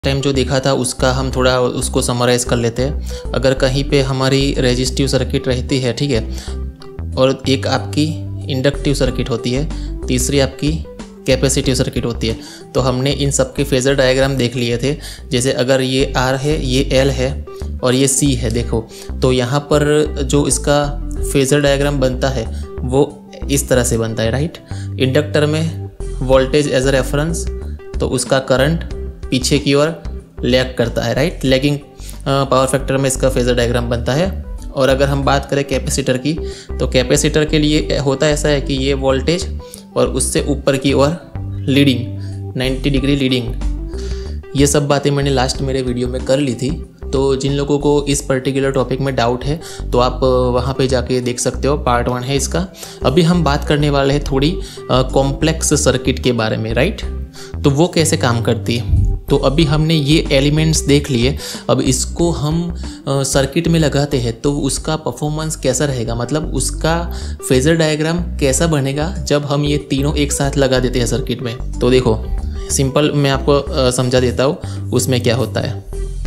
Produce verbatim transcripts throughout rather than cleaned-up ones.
Time जो देखा था उसका हम थोड़ा उसको समराइज़ कर लेते हैं। अगर कहीं पे हमारी रेजिस्टिव सर्किट रहती है, ठीक है, और एक आपकी इंडक्टिव सर्किट होती है, तीसरी आपकी कैपेसिटिव सर्किट होती है, तो हमने इन सब के फेज़र डायग्राम देख लिए थे। जैसे अगर ये आर है, ये एल है और ये सी है, देखो तो यहाँ पर जो इसका फेज़र डायग्राम बनता है वो इस तरह से बनता है, राइट। इंडक्टर में वोल्टेज एज अ रेफरेंस, तो उसका करंट पीछे की ओर लैग करता है, राइट। लैगिंग पावर फैक्टर में इसका फेज़र डायग्राम बनता है। और अगर हम बात करें कैपेसिटर की, तो कैपेसिटर के लिए होता ऐसा है कि ये वोल्टेज और उससे ऊपर की ओर लीडिंग, नाइन्टी डिग्री लीडिंग। ये सब बातें मैंने लास्ट मेरे वीडियो में कर ली थी, तो जिन लोगों को इस पर्टिकुलर टॉपिक में डाउट है तो आप वहाँ पे जाके देख सकते हो, पार्ट वन है इसका। अभी हम बात करने वाले हैं थोड़ी कॉम्प्लेक्स सर्किट के बारे में, राइट। तो वो कैसे काम करती है। तो अभी हमने ये एलिमेंट्स देख लिए, अब इसको हम सर्किट में लगाते हैं तो उसका परफॉर्मेंस कैसा रहेगा, मतलब उसका फेज़र डायग्राम कैसा बनेगा जब हम ये तीनों एक साथ लगा देते हैं सर्किट में। तो देखो सिंपल मैं आपको समझा देता हूँ उसमें क्या होता है।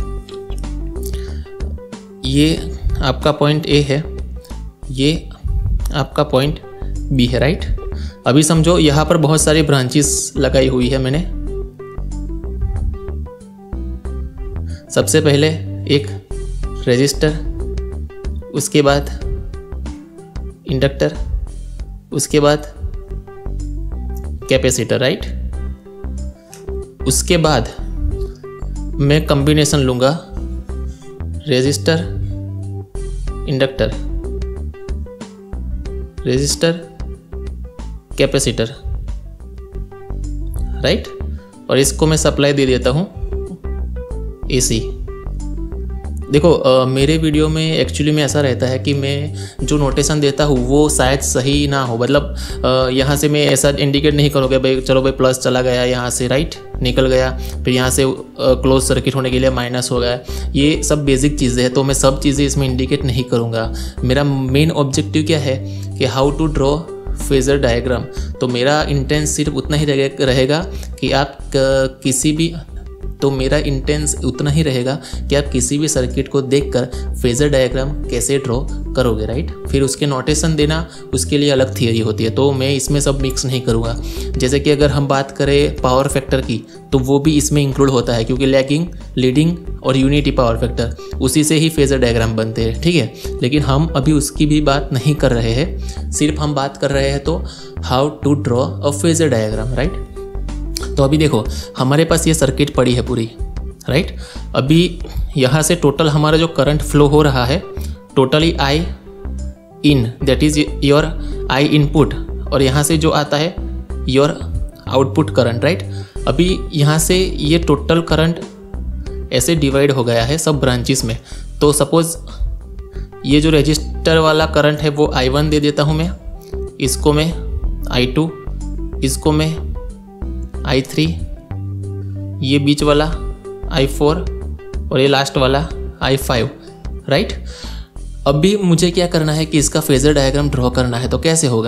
ये आपका पॉइंट ए है, ये आपका पॉइंट बी है, राइट। अभी समझो यहाँ पर बहुत सारी ब्रांचेस लगाई हुई है मैंने। सबसे पहले एक रेजिस्टर, उसके बाद इंडक्टर, उसके बाद कैपेसिटर, राइट। उसके बाद मैं कॉम्बिनेशन लूँगा resistor, inductor, resistor, capacitor, right. और इसको मैं सप्लाई दे देता हूँ एसी। देखो आ, मेरे वीडियो में एक्चुअली में ऐसा रहता है कि मैं जो नोटेशन देता हूँ वो शायद सही ना हो, मतलब यहाँ से मैं ऐसा इंडिकेट नहीं करूँगा भाई चलो भाई प्लस चला गया यहाँ से, राइट, निकल गया, फिर यहाँ से क्लोज सर्किट होने के लिए माइनस हो गया। ये सब बेसिक चीज़ें हैं, तो मैं सब चीज़ें इसमें इंडिकेट नहीं करूँगा। मेरा मेन ऑब्जेक्टिव क्या है कि how to draw phasor diagram. तो मेरा इंटेंस सिर्फ उतना ही रहेगा कि आप किसी भी तो मेरा इंटेंस उतना ही रहेगा कि आप किसी भी सर्किट को देखकर फेज़र डायग्राम कैसे ड्रॉ करोगे, राइट। फिर उसके नोटेशन देना उसके लिए अलग थियरी होती है, तो मैं इसमें सब मिक्स नहीं करूँगा। जैसे कि अगर हम बात करें पावर फैक्टर की, तो वो भी इसमें इंक्लूड होता है, क्योंकि लैगिंग, लीडिंग और यूनिटी पावर फैक्टर उसी से ही फेज़र डायग्राम बनते हैं, ठीक है। लेकिन हम अभी उसकी भी बात नहीं कर रहे हैं, सिर्फ हम बात कर रहे हैं तो how to draw a phasor diagram, right. तो अभी देखो हमारे पास ये सर्किट पड़ी है पूरी, राइट। अभी यहाँ से टोटल हमारा जो करंट फ्लो हो रहा है, totally I in, that is your I input, और यहाँ से जो आता है योर आउटपुट करंट, राइट। अभी यहाँ से ये टोटल करंट ऐसे डिवाइड हो गया है सब ब्रांचेस में। तो सपोज ये जो रजिस्टर वाला करंट है वो आई वन दे देता हूँ मैं, इसको मैं आई टू, इसको मैं आई थ्री, ये बीच वाला आई फोर और ये लास्ट वाला आई फाइव, राइट। अभी मुझे क्या करना है कि इसका फेज़र डायग्राम ड्रॉ करना है। तो कैसे होगा,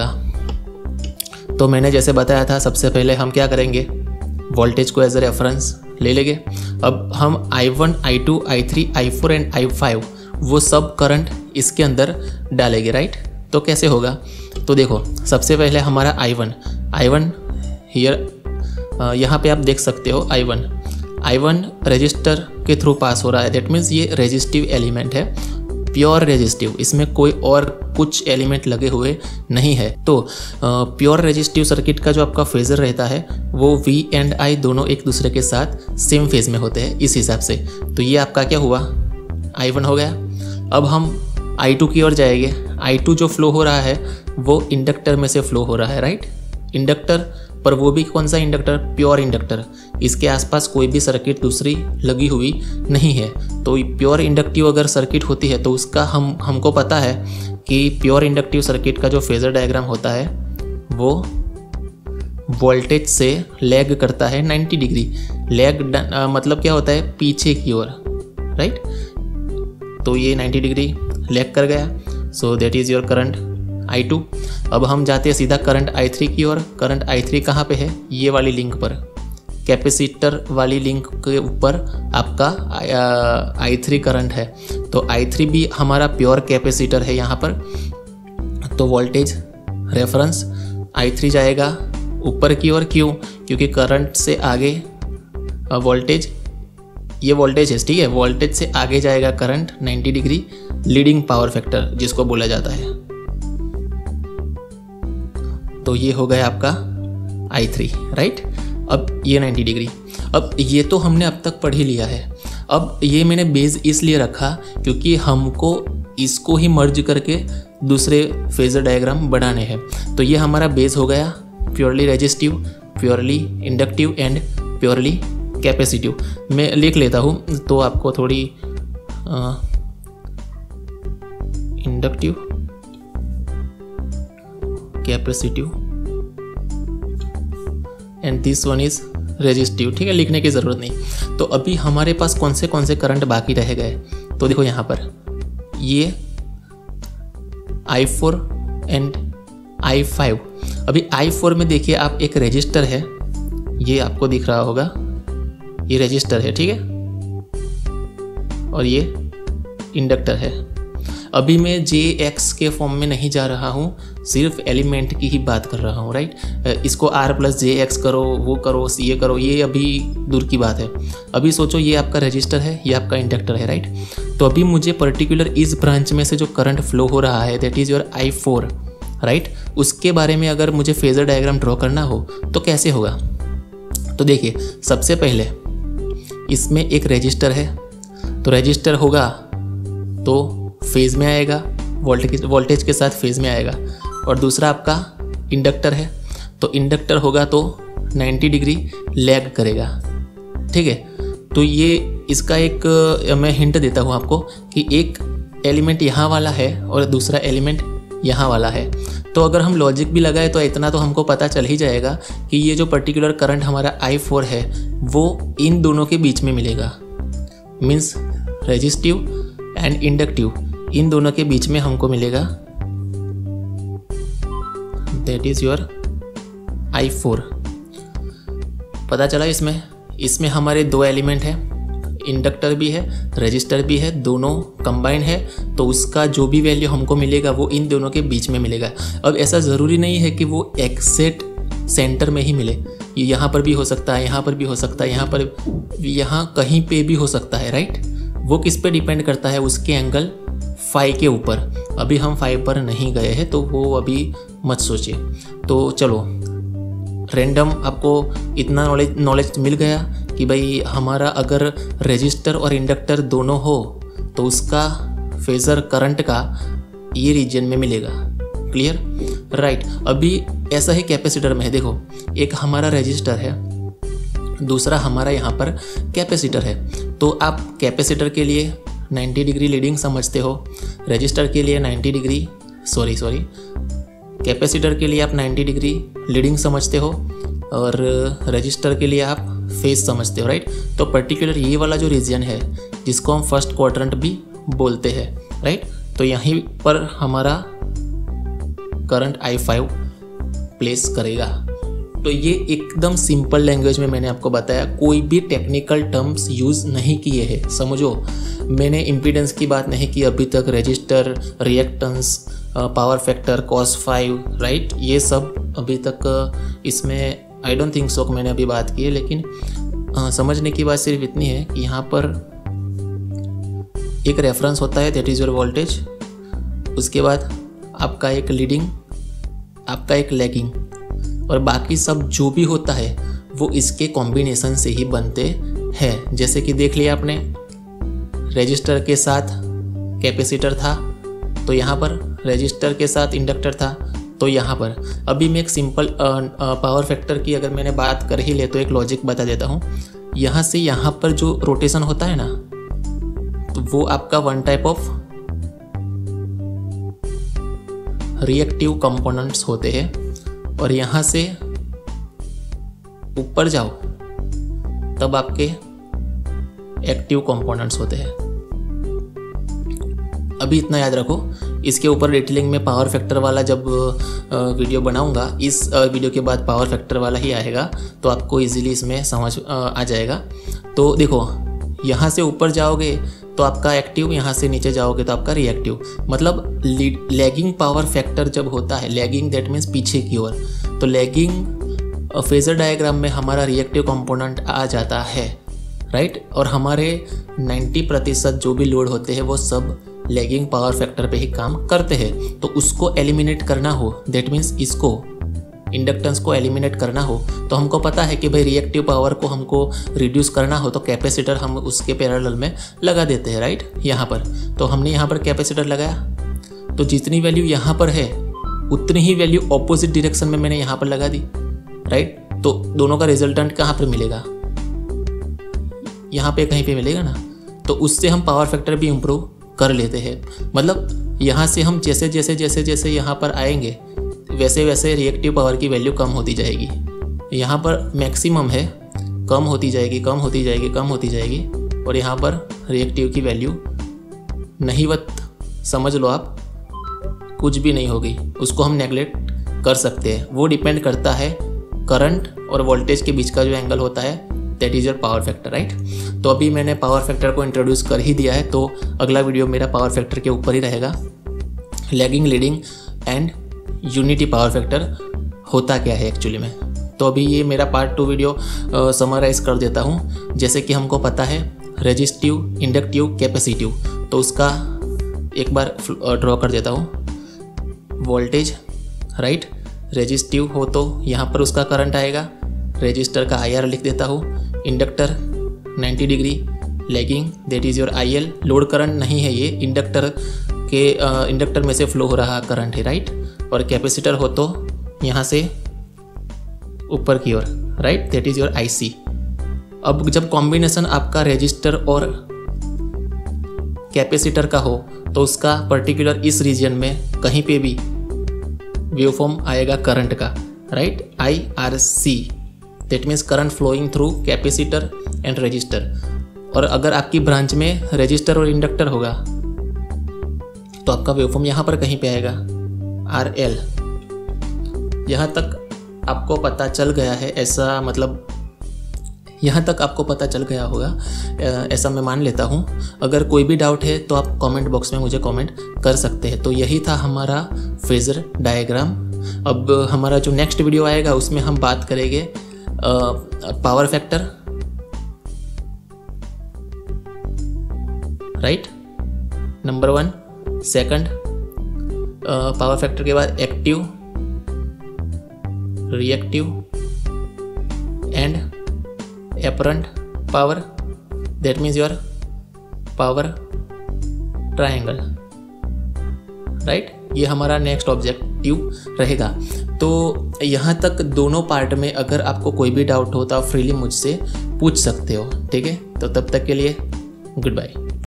तो मैंने जैसे बताया था, सबसे पहले हम क्या करेंगे, वोल्टेज को एज ए रेफरेंस ले लेंगे। अब हम I one, I two, I three, I four and I five वो सब करंट इसके अंदर डालेंगे, राइट। तो कैसे होगा, तो देखो सबसे पहले हमारा I one, I one here यहाँ पे आप देख सकते हो I one, I one resistor के थ्रू पास हो रहा है, दैट मीन्स ये रेजिस्टिव एलिमेंट है, प्योर रेजिस्टिव, इसमें कोई और कुछ एलिमेंट लगे हुए नहीं है। तो प्योर रेजिस्टिव सर्किट का जो आपका फेज़र रहता है वो V एंड I दोनों एक दूसरे के साथ सेम फेज में होते हैं, इस हिसाब से। तो ये आपका क्या हुआ, आई वन हो गया। अब हम आई टू की ओर जाएंगे। आई टू जो फ्लो हो रहा है वो इंडक्टर में से फ्लो हो रहा है, राइट। इंडक्टर पर वो भी कौन सा इंडक्टर, प्योर इंडक्टर, इसके आसपास कोई भी सर्किट दूसरी लगी हुई नहीं है। तो प्योर इंडक्टिव अगर सर्किट होती है तो उसका हम हमको पता है कि प्योर इंडक्टिव सर्किट का जो फेज़र डायग्राम होता है वो वोल्टेज से लैग करता है नाइन्टी डिग्री। लैग मतलब क्या होता है, पीछे की ओर, राइट। तो ये नाइन्टी डिग्री लैग कर गया, so that is your current I two. अब हम जाते हैं सीधा करंट आई थ्री की ओर। करंट आई थ्री कहाँ पे है, ये वाली लिंक पर, कैपेसिटर वाली लिंक के ऊपर आपका आई थ्री करंट है, तो आई थ्री भी हमारा प्योर कैपेसिटर है यहाँ पर। तो वोल्टेज रेफरेंस आई थ्री जाएगा ऊपर की ओर, क्यों? क्योंकि करंट से आगे वोल्टेज, ये वोल्टेज है, ठीक है, वोल्टेज से आगे जाएगा current ninety degree, leading power factor जिसको बोला जाता है। तो ये हो गया आपका आई थ्री, राइट। अब ये नाइन्टी डिग्री, अब ये तो हमने अब तक पढ़ ही लिया है। अब ये मैंने बेस इसलिए रखा क्योंकि हमको इसको ही मर्ज करके दूसरे फेजर डायग्राम बनाने हैं। तो ये हमारा बेस हो गया purely resistive, purely inductive and purely capacitive. मैं लिख लेता हूँ तो आपको थोड़ी inductive, capacitive and this one is resistive, ठीक है, लिखने की ज़रूरत नहीं। तो अभी हमारे पास कौन से कौन से करंट बाकी रह गए, तो देखो यहाँ पर ये I four and I five. अभी आई फोर में देखिए आप, एक रेजिस्टर है, ये आपको दिख रहा होगा, ये रेजिस्टर है, ठीक है, और ये इंडक्टर है। अभी मैं जे एक्स के फॉर्म में नहीं जा रहा हूँ, सिर्फ एलिमेंट की ही बात कर रहा हूँ, राइट। इसको आर प्लस जे एक्स करो, वो करो, ये करो, ये अभी दूर की बात है। अभी सोचो ये आपका रजिस्टर है, ये आपका इंडक्टर है, राइट। तो अभी मुझे पर्टिकुलर इस ब्रांच में से जो करंट फ्लो हो रहा है, that is your I four, right, उसके बारे में अगर मुझे फेजर डायग्राम ड्रॉ करना हो तो कैसे होगा। तो देखिए, सबसे पहले इसमें एक रजिस्टर है, तो रजिस्टर होगा तो फेज में आएगा, वोल्टेज वोल्टेज के साथ फेज में आएगा। और दूसरा आपका इंडक्टर है, तो इंडक्टर होगा तो नाइन्टी डिग्री लैग करेगा, ठीक है। तो ये इसका एक मैं हिंट देता हूँ आपको कि एक एलिमेंट यहाँ वाला है और दूसरा एलिमेंट यहाँ वाला है। तो अगर हम लॉजिक भी लगाए तो इतना तो हमको पता चल ही जाएगा कि ये जो पर्टिकुलर करंट हमारा आई फोर है वो इन दोनों के बीच में मिलेगा, मीन्स रेजिस्टिव एंड इंडक्टिव, इन दोनों के बीच में हमको मिलेगा, that is your I four. पता चला इसमें इसमें हमारे दो एलिमेंट हैं, इंडक्टर भी है, रेजिस्टर भी है, दोनों कंबाइंड है, तो उसका जो भी वैल्यू हमको मिलेगा वो इन दोनों के बीच में मिलेगा। अब ऐसा ज़रूरी नहीं है कि वो एग्जैक्ट सेंटर में ही मिले, ये यहाँ पर भी हो सकता है, यहाँ पर भी हो सकता है, यहाँ पर, यहाँ कहीं पे भी हो सकता है, राइट। वो किस पे डिपेंड करता है, उसके एंगल फाई के ऊपर। अभी हम फाई पर नहीं गए हैं तो वो अभी मत सोचिए। तो चलो, रैंडम आपको इतना नॉलेज नॉलेज मिल गया कि भाई हमारा अगर रेजिस्टर और इंडक्टर दोनों हो तो उसका फेजर करंट का ये रीजन में मिलेगा। Clear, right. अभी ऐसा ही कैपेसिटर में है, देखो एक हमारा रेजिस्टर है, दूसरा हमारा यहाँ पर कैपेसिटर है। तो आप कैपेसिटर के लिए नाइन्टी डिग्री लीडिंग समझते हो, रेजिस्टर के लिए ninety degree sorry sorry capacitor के लिए आप नाइन्टी डिग्री लीडिंग समझते हो और रजिस्टर के लिए आप फेज समझते हो, राइट। तो पर्टिकुलर ये वाला जो रीजन है जिसको हम फर्स्ट क्वाड्रेंट भी बोलते हैं, राइट। तो यहीं पर हमारा करंट आई फाइव प्लेस करेगा। तो ये एकदम सिंपल लैंग्वेज में मैंने आपको बताया, कोई भी टेक्निकल टर्म्स यूज़ नहीं किए हैं, समझो। मैंने इम्पीडेंस की बात नहीं की अभी तक, resistor, reactance, power factor, cos five, right, ये सब अभी तक इसमें आई डोंट थिंक सो मैंने अभी बात की है। लेकिन आ, समझने की बात सिर्फ इतनी है कि यहाँ पर एक रेफरेंस होता है, दैट इज़ योर वोल्टेज, उसके बाद आपका एक लीडिंग, आपका एक लैगिंग, और बाकी सब जो भी होता है वो इसके कॉम्बिनेशन से ही बनते हैं। जैसे कि देख लिया आपने, रेजिस्टर के साथ कैपेसिटर था तो यहाँ पर, रेजिस्टर के साथ इंडक्टर था तो यहाँ पर। अभी मैं एक सिंपल पावर फैक्टर की अगर मैंने बात कर ही ले तो एक लॉजिक बता देता हूँ। यहाँ से यहाँ पर जो रोटेशन होता है ना, तो वो आपका one type of reactive components होते हैं, और यहाँ से ऊपर जाओ तब आपके एक्टिव कंपोनेंट्स होते हैं। अभी इतना याद रखो, इसके ऊपर डिटेलिंग में पावर फैक्टर वाला जब वीडियो बनाऊंगा, इस वीडियो के बाद पावर फैक्टर वाला ही आएगा, तो आपको इजीली इसमें समझ आ जाएगा। तो देखो यहाँ से ऊपर जाओगे तो आपका एक्टिव, यहाँ से नीचे जाओगे तो आपका रिएक्टिव। मतलब लैगिंग पावर फैक्टर जब होता है, लैगिंग दैट मीन्स पीछे की ओर, तो लैगिंग फेजर डायग्राम में हमारा रिएक्टिव कंपोनेंट आ जाता है, राइट। और हमारे नब्बे प्रतिशत जो भी लोड होते हैं वो सब लैगिंग पावर फैक्टर पे ही काम करते हैं। तो उसको एलिमिनेट करना हो, दैट मीन्स इसको इंडक्टेंस को एलिमिनेट करना हो, तो हमको पता है कि भाई रिएक्टिव पावर को हमको रिड्यूस करना हो तो कैपेसिटर हम उसके पैरेलल में लगा देते हैं, राइट। यहाँ पर तो हमने यहाँ पर कैपेसिटर लगाया, तो जितनी वैल्यू यहाँ पर है उतनी ही वैल्यू ऑपोजिट डायरेक्शन में मैंने यहाँ पर लगा दी, राइट। तो दोनों का रिजल्टेंट कहाँ पर मिलेगा, यहाँ पे कहीं पे मिलेगा ना। तो उससे हम पावर फैक्टर भी इम्प्रूव कर लेते हैं। मतलब यहाँ से हम जैसे जैसे जैसे जैसे यहाँ पर आएंगे वैसे वैसे रिएक्टिव पावर की वैल्यू कम होती जाएगी। यहाँ पर मैक्सिमम है, कम होती जाएगी कम होती जाएगी कम होती जाएगी, और यहाँ पर रिएक्टिव की वैल्यू नहीवत समझ लो आप, कुछ भी नहीं होगी। उसको हम नेगलेक्ट कर सकते हैं। वो डिपेंड करता है करंट और वोल्टेज के बीच का जो एंगल होता है, that is your power factor, right. तो अभी मैंने पावर फैक्टर को इंट्रोड्यूस कर ही दिया है, तो अगला वीडियो मेरा पावर फैक्टर के ऊपर ही रहेगा। Lagging, leading and unity power factor होता क्या है एक्चुअली में। तो अभी ये मेरा पार्ट टू वीडियो समराइज़ कर देता हूँ। जैसे कि हमको पता है रेजिस्टिव, इंडक्टिव, कैपेसिटिव, तो उसका एक बार ड्रॉ कर देता हूँ। वोल्टेज, राइट, रेजिस्टिव हो तो यहाँ पर उसका करंट आएगा, रेजिस्टर का आई आर लिख देता हूँ। इंडक्टर नब्बे डिग्री, lagging that is your I L, load current नहीं है ये, इंडक्टर के इंडक्टर में से फ्लो हो रहा करंट है, राइट। और कैपेसिटर हो तो यहाँ से ऊपर की ओर, right, that is your I C. अब जब कॉम्बिनेशन आपका रेजिस्टर और कैपेसिटर का हो तो उसका पर्टिकुलर इस रीजन में कहीं पे भी वेवफॉर्म आएगा करंट का, right, I R C, that means current flowing through capacitor and resistor. और अगर आपकी ब्रांच में रेजिस्टर और इंडक्टर होगा तो आपका वेवफॉर्म यहाँ पर कहीं पे आएगा, आर एल। यहाँ तक आपको पता चल गया है, ऐसा मतलब यहाँ तक आपको पता चल गया होगा, ऐसा मैं मान लेता हूँ। अगर कोई भी डाउट है तो आप कमेंट बॉक्स में मुझे कमेंट कर सकते हैं। तो यही था हमारा फेजर डायग्राम। अब हमारा जो नेक्स्ट वीडियो आएगा उसमें हम बात करेंगे power factor, right, number one. Second, power factor के बाद active, reactive and apparent power, that means your power triangle, right. ये हमारा नेक्स्ट ऑब्जेक्टिव रहेगा। तो यहाँ तक दोनों पार्ट में अगर आपको कोई भी डाउट हो तो आप फ्रीली मुझसे पूछ सकते हो, ठीक है। तो तब तक के लिए गुड बाय।